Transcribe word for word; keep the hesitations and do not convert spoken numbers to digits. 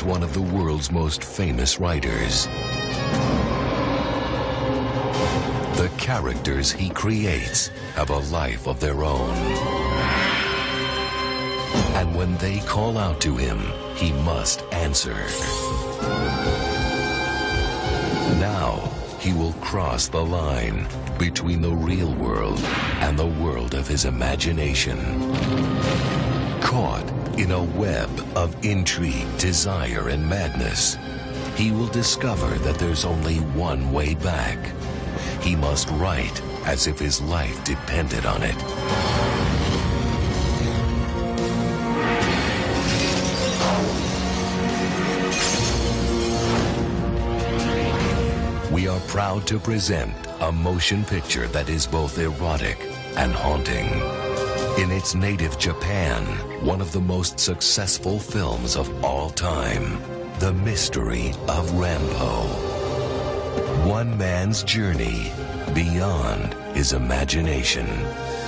is one of the world's most famous writers. The characters he creates have a life of their own. And when they call out to him, he must answer. Now, he will cross the line between the real world and the world of his imagination. Caught in a web of intrigue, desire, and madness, he will discover that there's only one way back. He must write as if his life depended on it. We are proud to present a motion picture that is both erotic and haunting. In its native Japan, one of the most successful films of all time, The Mystery of Rampo. One man's journey beyond his imagination.